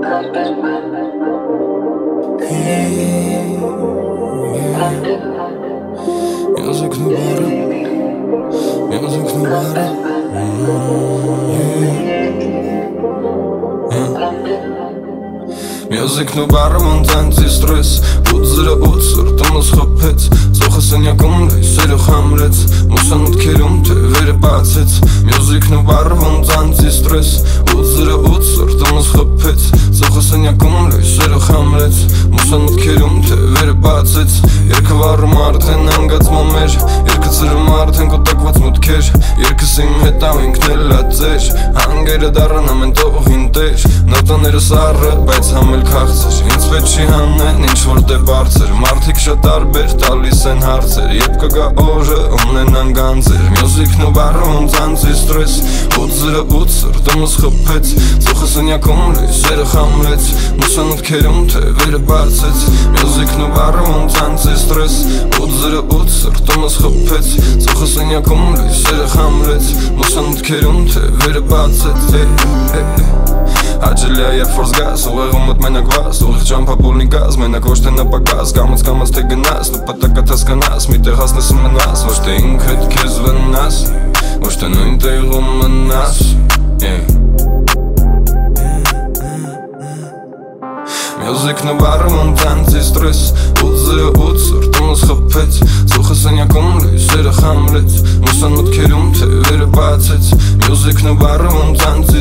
Music nu bară mund antistress Udzıră utsır tımız xăpeț Zoxasın yakım lüyseri hamlet Musanut kerim te veri batet Music nu bară mund antistress Udzıră utsır tımız xăpeț Zoxasın yakım lüyseri hamlet Musanut kerim te veri batet Երկը վարում արդեն հանգացման մեր Երկը ծրում արդեն կոտակված մուտքեր Երկս իմ հետ ավ ինքնել ածեր Հանգերը դարան ամեն տողին տեր Նոտաները սառը, բայց համել քաղցեր Ինձ պետ չի հանեն, ինչ որ դե բարձր Մարդիկ շատ տարբեր, տալիս են հարցեր Երբ կգա օրը, ունենան գանձեր Մյուզիկն ու բարում անտիստրես Ուծրը ուծր, տմս խպեց Ծոխը սնյակում լույսերը խամրեց Մուսանուտքերում թե վերը բացեց Մյուզիկն ու բարում անտիստրես Ուծրը ուծր, տմս խպեց Ծոխը սնյակում լույսերը խամրեց Մուսանուտքերում թե վերը բացեց Աջելյա երբ որ զգաս, ուղեղումըտ մենակ վաս Ուղեղ ճամփապուլնի գազ, մենակ ոչ թե նպակաս Կամաց թե գնաս, նպատակը հասկանաս Միտեղ հասնես ու մնաս, ոչ թե ինքդ քեզ վնաս Ոչ թե նույն տեղում մնաս Մյուզիկն ու բարում անտիստրես Ուծրը ուծր, տմս խպեց Ծոխը սնյակում լույսերը խամրեց Մուսան մտքերում թե վերը բացեց Մյուզիկն ու բարում անտիստրես